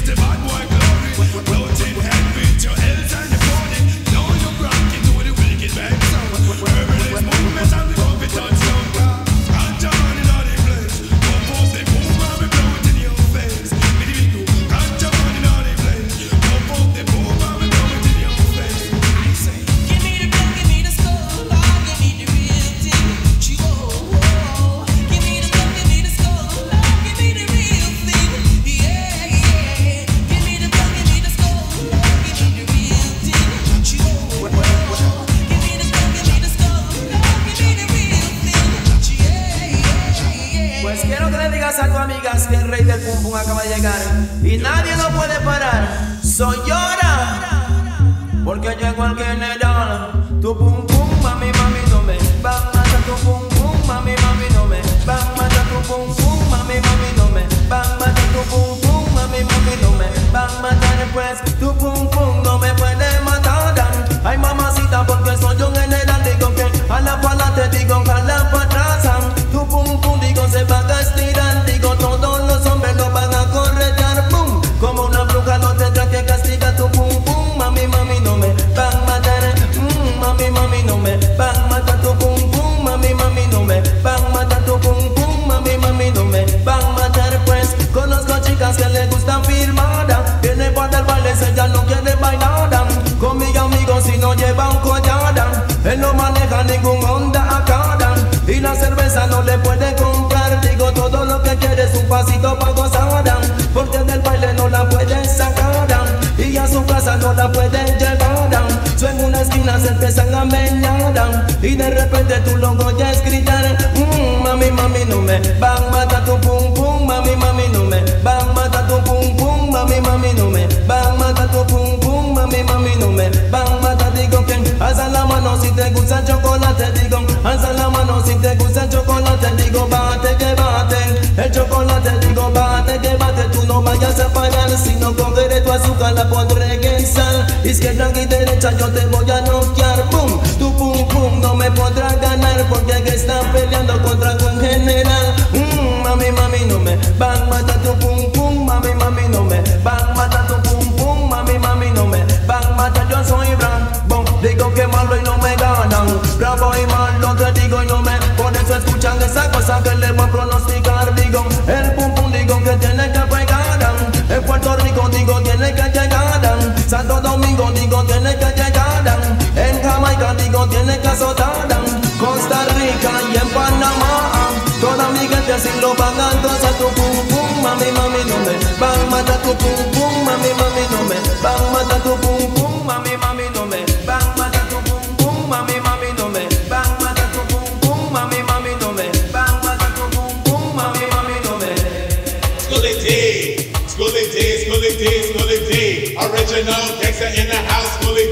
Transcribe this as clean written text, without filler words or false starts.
Y de repente tú lo oyes gritar, mami, mami, no me van a matar tu pum pum, mami, mami, no me van a matar tu pum pum, mami, mami, no me van a matar tu pum pum, mami, mami, no me van a matar. Digo que alza la mano si te gusta el chocolate, digo, alza la mano si te gusta el chocolate, digo, bate que bate, el chocolate, digo, bate que bate, tú no vayas a parar, si no cogeré tu azúcar la pondré en sal, izquierda y derecha yo te voy a noquear, pum, tu pum pum no me podrás ganar, porque aquí están peleando contra un general, mami, mami, no me van a matar tu pum pum, mami, mami, no me van a matar tu pum pum, mami, mami, no me van a matar, yo soy bravo, digo que malo y no me ganan, bravo y malo te digo y no me, por eso escuchan esa cosa que le voy a pronosticar, digo, el pum pum digo que tiene que pegar, en Puerto Rico digo tiene que llegar, Santo Domingo digo tiene que llegar, en Jamaica digo tiene que azotar, Costa Rica y en Panamá, toda mi gente así lo pagan, entonces tu pum pum, mami, mami, no me van a matar tu pum pum, mami, mami, no me van a matar tu pum pum, mami, mami, no me van a matar tu pum pum, mami, mami, no me van a matar tu pum pum, mami, mami, no me van a matar tu pum pum, mami, mami, no me. Schoolie D, Schoolie D, Schoolie D, Schoolie D, original gangster in the house, Schoolie